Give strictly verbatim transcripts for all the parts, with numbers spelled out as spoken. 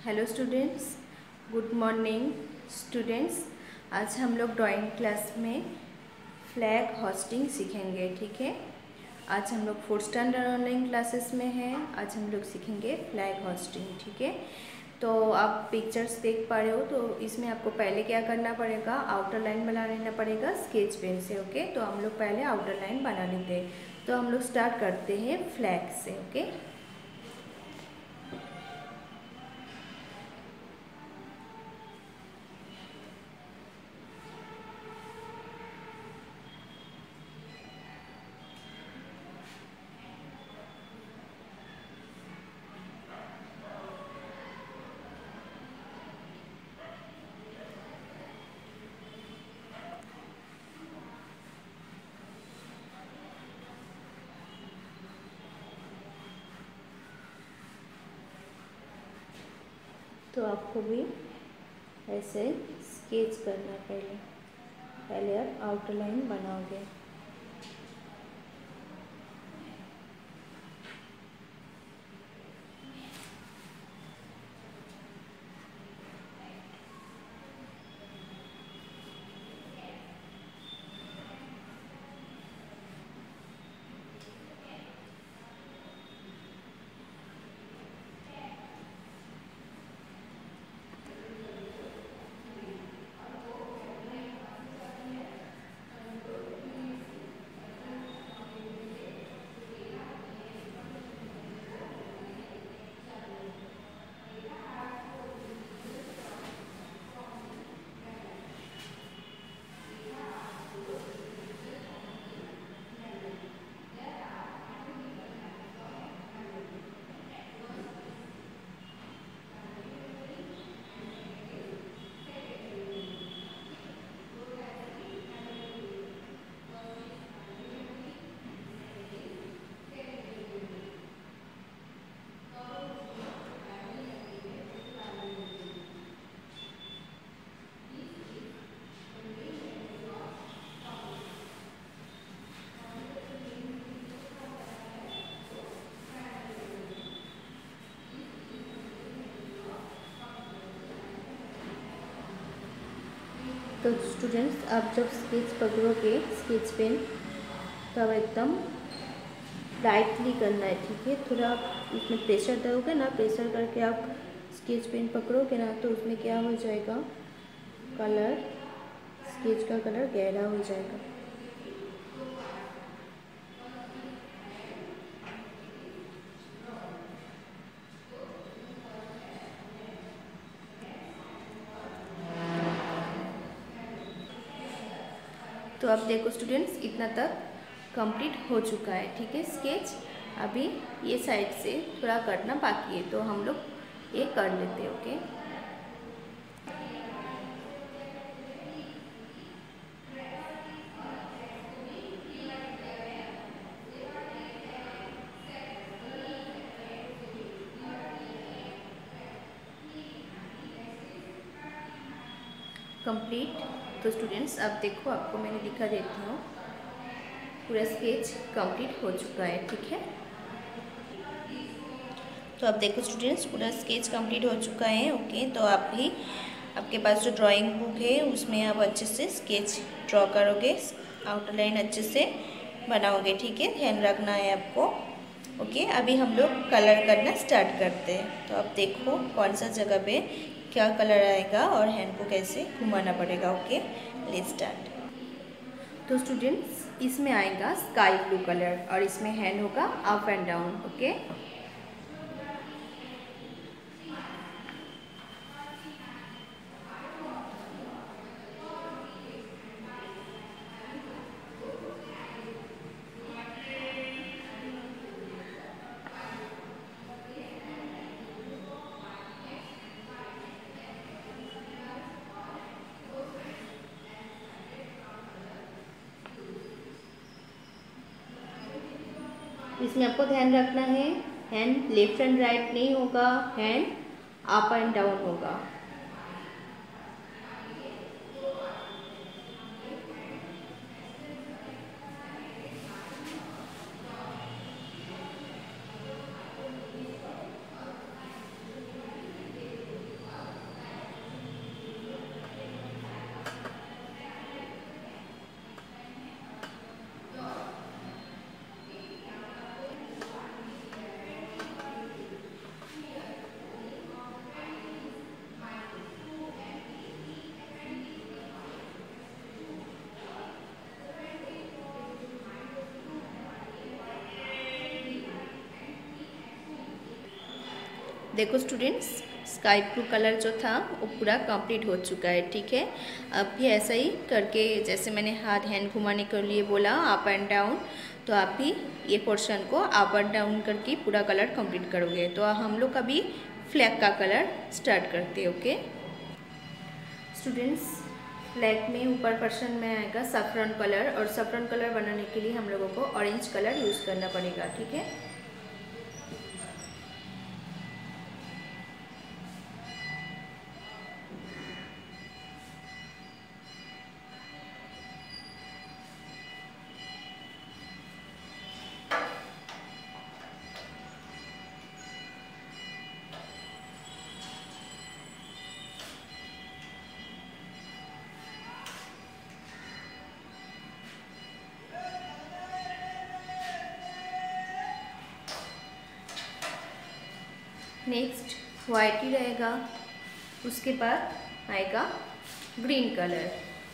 Hello students, good morning students. आज हम लोग ड्राइंग क्लास में फ्लैग होस्टिंग सीखेंगे। ठीक है, आज हम लोग फोर्थ स्टैंडर्ड ऑनलाइन क्लासेस में हैं। आज हम लोग सीखेंगे फ्लैग होस्टिंग। ठीक है, तो आप पिक्चर्स देख पा रहे हो। तो इसमें आपको पहले क्या करना पड़ेगा, आउटर लाइन बना लेना पड़ेगा स्केच पेन से। ओके, तो हम लोग पहले आउटर लाइन बना लेते हैं। तो हम लोग स्टार्ट करते हैं फ्लैग से। ओके, तो आपको भी ऐसे स्केच करना है। पहले पहले आप आउटर लाइन बनाओगे। तो स्टूडेंट्स, आप जब स्केच पकड़ोगे स्केच पेन, तब एकदम टाइटली करना है। ठीक है, थोड़ा उसमें प्रेशर दोगे ना, प्रेशर करके आप स्केच पेन पकड़ोगे ना, तो उसमें क्या हो जाएगा, कलर, स्केच का कलर गहरा हो जाएगा। तो अब देखो स्टूडेंट्स, इतना तक कंप्लीट हो चुका है। ठीक है, स्केच अभी ये साइड से थोड़ा करना बाकी है, तो हम लोग ये कर लेते हैं। Okay, complete. तो स्टूडेंट्स, अब देखो, आपको मैंने दिखा देती हूँ, पूरा स्केच कंप्लीट हो चुका है। ठीक है, तो अब देखो स्टूडेंट्स, पूरा स्केच कंप्लीट हो चुका है। ओके, तो आप भी, आपके पास जो ड्राइंग बुक है उसमें आप अच्छे से स्केच ड्रॉ करोगे, आउटर लाइन अच्छे से बनाओगे। ठीक है, ध्यान रखना है आपको। ओके, अभी हम लोग कलर करना स्टार्ट करते हैं। तो आप देखो कौन सा जगह पे क्या कलर आएगा और हैंड को कैसे घुमाना पड़ेगा। Okay, let's start. तो स्टूडेंट्स, इसमें आएगा स्काई ब्लू कलर और इसमें हैंड होगा अप एंड डाउन। ओके, इसमें आपको ध्यान रखना है, हैंड लेफ्ट एंड राइट नहीं होगा, हैंड अप एंड डाउन होगा। देखो स्टूडेंट्स, स्काई ब्लू कलर जो था वो पूरा कंप्लीट हो चुका है। ठीक है, अब भी ऐसा ही करके, जैसे मैंने हाथ हैंड घुमाने के लिए बोला अप एंड डाउन, तो आप भी ये पोर्शन को अप एंड डाउन करके पूरा कलर कंप्लीट करोगे। तो हम लोग अभी फ्लैग का कलर स्टार्ट करते हैं। ओके स्टूडेंट्स, फ्लैग में ऊपर पोर्शन में आएगा सैफरन कलर, और सैफरन कलर बनाने के लिए हम लोगों को ऑरेंज कलर यूज़ करना पड़ेगा। ठीक है, नेक्स्ट वाइट ही रहेगा, उसके बाद आएगा ग्रीन कलर।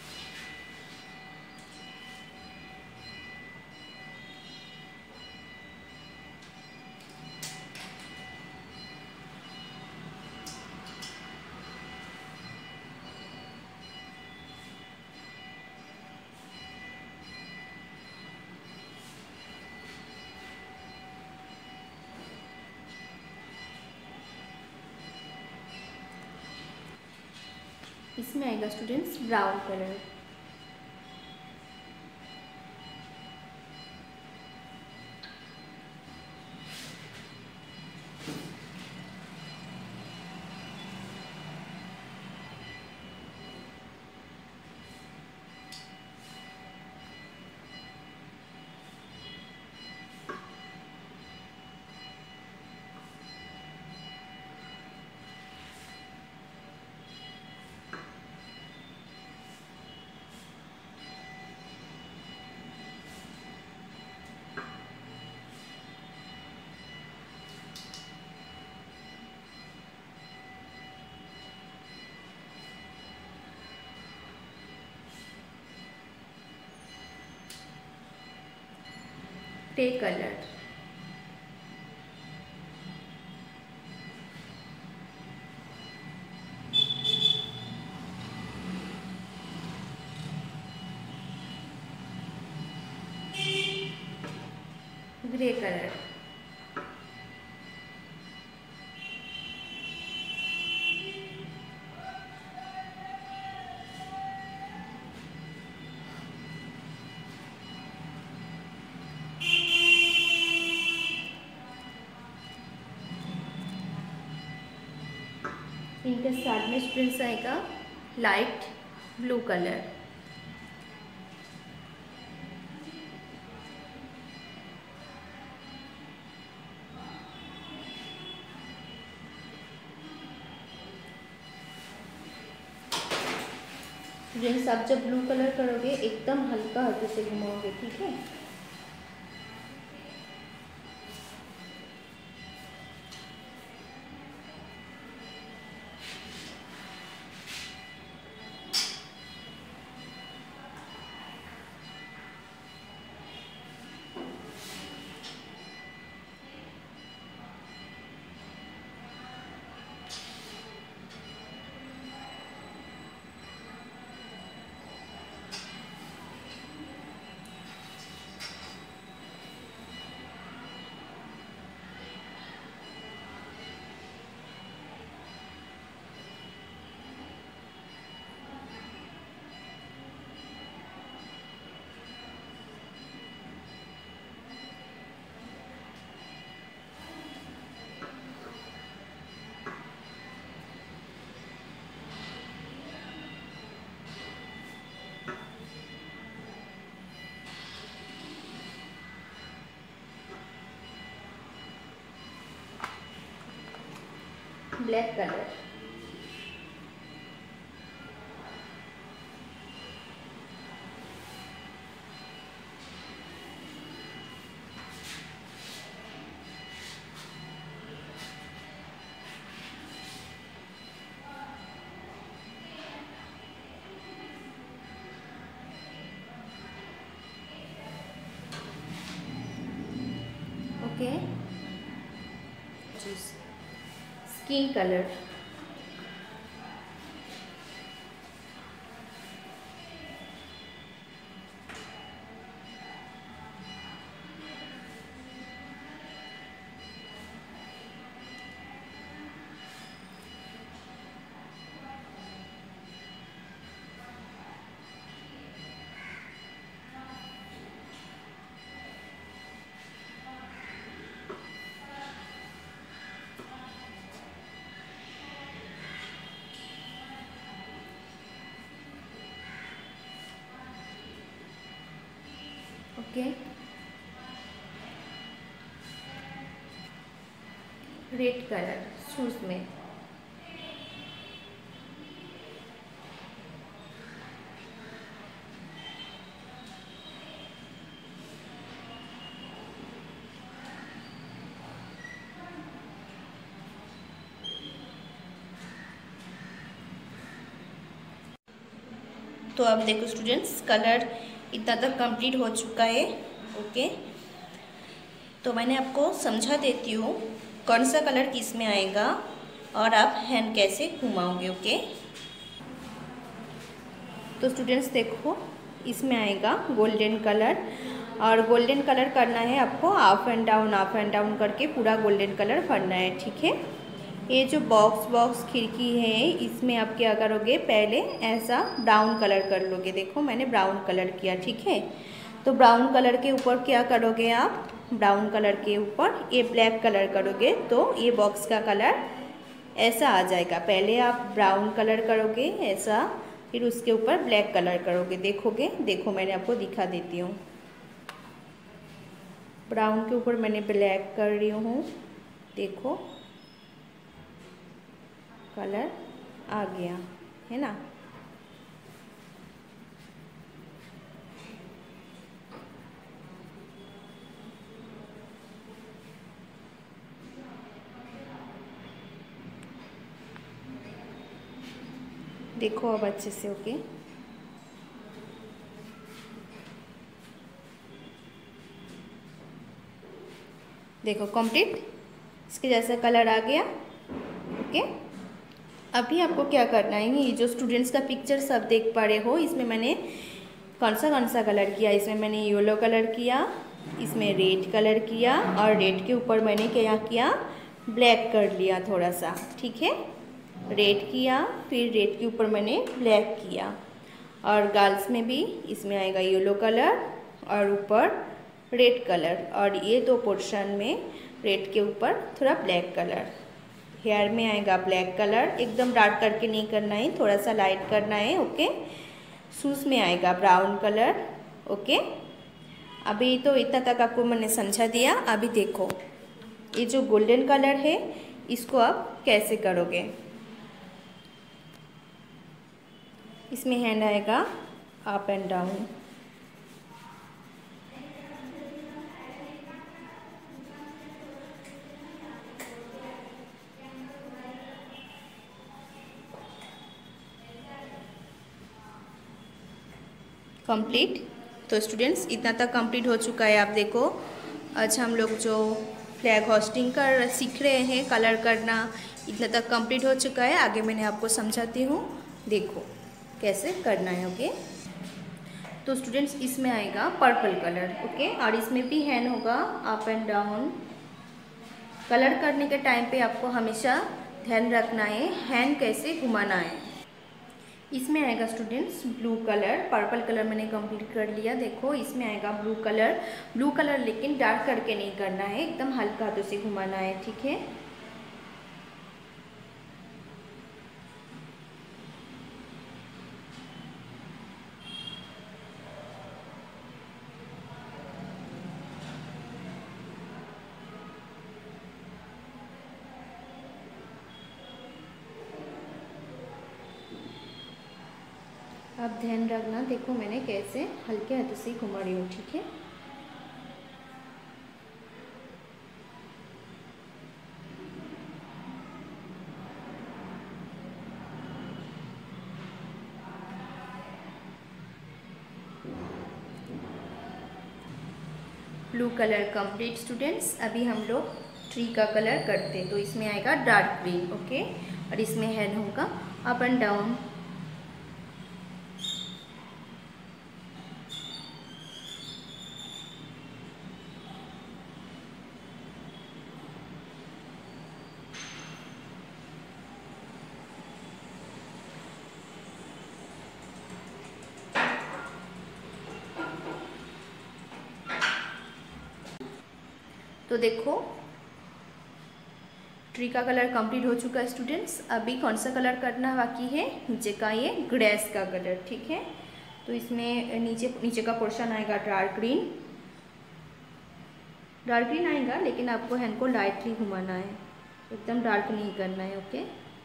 इसमें आएगा students brown colour. Grey colour, grey colour, इनके साथ में स्टूडेंट्स आएगा लाइट ब्लू कलर। स्टूडेंट्स, आप जब ब्लू कलर करोगे एकदम हल्का हाथों से घुमाओगे। ठीक है, black colour, okay skin colour, okay. Red colour shoes में, तो अब देखो स्टूडेंट्स, कलर इतना तक कंप्लीट हो चुका है। ओके, तो मैंने आपको समझा देती हूँ कौन सा कलर किस में आएगा और आप हैंड कैसे घुमाओगे। ओके, तो स्टूडेंट्स देखो, इसमें आएगा गोल्डन कलर, और गोल्डन कलर करना है आपको up and down up and down करके पूरा गोल्डन कलर भरना है। ठीक है, ये जो बॉक्स बॉक्स खिड़की है इसमें आप क्या करोगे, पहले ऐसा ब्राउन कलर कर लोगे। देखो मैंने ब्राउन कलर किया। ठीक है, तो ब्राउन कलर के ऊपर क्या करोगे आप, ब्राउन कलर के ऊपर ये ब्लैक कलर करोगे तो ये बॉक्स का कलर ऐसा आ जाएगा। पहले आप ब्राउन कलर करोगे ऐसा, फिर उसके ऊपर ब्लैक कलर करोगे। देखोगे, देखो मैंने आपको दिखा देती हूँ। ब्राउन के ऊपर मैंने ब्लैक कर रही हूँ, देखो कलर आ गया है ना। देखो अब अच्छे से। ओके, देखो कंप्लीट, इसके जैसा कलर आ गया। ओके, अभी आपको क्या करना है, ये जो स्टूडेंट्स का पिक्चर सब देख पा रहे हो, इसमें मैंने कौन सा कौन सा कलर किया। इसमें मैंने येलो कलर किया, इसमें रेड कलर किया, और रेड के ऊपर मैंने क्या किया, ब्लैक कर लिया थोड़ा सा। ठीक है, रेड किया, फिर रेड के ऊपर मैंने ब्लैक किया, और गर्ल्स में भी इसमें आएगा येलो कलर और ऊपर रेड कलर, और ये दो पोर्शन में रेड के ऊपर थोड़ा ब्लैक कलर। हेयर में आएगा ब्लैक कलर, एकदम डार्क करके नहीं करना है, थोड़ा सा लाइट करना है। ओके, शूज़ में आएगा ब्राउन कलर। ओके, अभी तो इतना तक आपको मैंने समझा दिया। अभी देखो, ये जो गोल्डन कलर है इसको आप कैसे करोगे। इसमें हैंड आएगा अप एंड डाउन, कंप्लीट। तो स्टूडेंट्स इतना तक कंप्लीट हो चुका है। आप देखो, आज हम लोग जो फ्लैग होस्टिंग कर सीख रहे हैं, कलर करना, इतना तक कंप्लीट हो चुका है। आगे मैंने आपको समझाती हूँ, देखो कैसे करना है। ओके, तो स्टूडेंट्स इसमें आएगा पर्पल कलर। ओके, और इसमें भी हैंड होगा अप एंड डाउन। कलर करने के टाइम पे आपको हमेशा ध्यान रखना है हैंड कैसे घुमाना है। इसमें आएगा students blue colour, purple colour मैंने कंप्लीट कर लिया। देखो इसमें आएगा ब्लू कलर, ब्लू कलर लेकिन डार्क करके नहीं करना है, एकदम हल्का हाथों से घुमाना है। ठीक है, आप ध्यान रखना। देखो मैंने कैसे हल्के हाथों से घुमा रही हूँ। ठीक है, ब्लू कलर कंप्लीट स्टूडेंट्स। अभी हम लोग ट्री का कलर करते, तो इसमें आएगा डार्क ग्रीन। ओके, और इसमें हेड होगा अप एंड डाउन। तो देखो ट्री का कलर कंप्लीट हो चुका है स्टूडेंट्स। अभी कौन सा कलर करना बाकी है, नीचे का ये ग्रेस का कलर। ठीक है, तो इसमें नीचे नीचे का पोर्शन आएगा डार्क ग्रीन, डार्क ग्रीन आएगा, लेकिन आपको हैंड को लाइटली घुमाना है, एकदम डार्क नहीं करना है। ओके,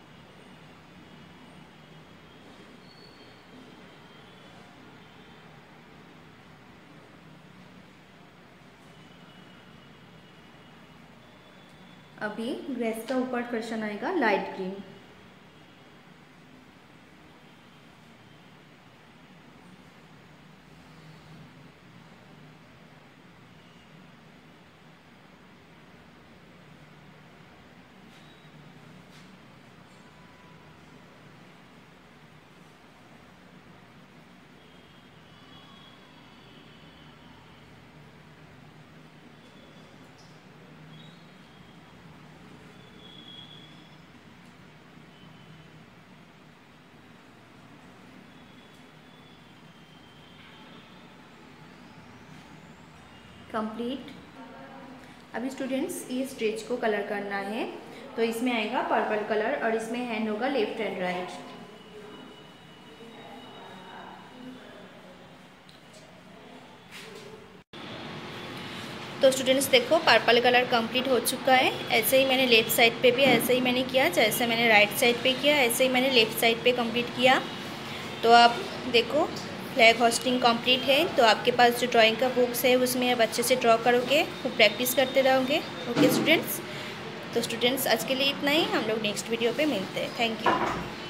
अभी ग्रेस का ऊपर पोर्शन आएगा लाइट ग्रीन। कंप्लीट। अभी स्टूडेंट्स ये स्ट्रेच को कलर करना है, तो इसमें आएगा पर्पल कलर और इसमें हैंड होगा लेफ्ट एंड राइट। तो स्टूडेंट्स देखो पर्पल कलर कंप्लीट हो चुका है। ऐसे ही मैंने लेफ़्ट साइड पे भी ऐसे ही मैंने किया, जैसे मैंने राइट साइड पे किया ऐसे ही मैंने लेफ़्ट साइड पे कंप्लीट किया। तो आप देखो फ्लैग होस्टिंग कंप्लीट है, तो आपके पास जो ड्राइंग का बुक्स है उसमें आप अच्छे से ड्रॉ करोगे, वो प्रैक्टिस करते रहोगे। ओके स्टूडेंट्स, तो स्टूडेंट्स आज के लिए इतना ही, हम लोग नेक्स्ट वीडियो पे मिलते हैं। Thank you.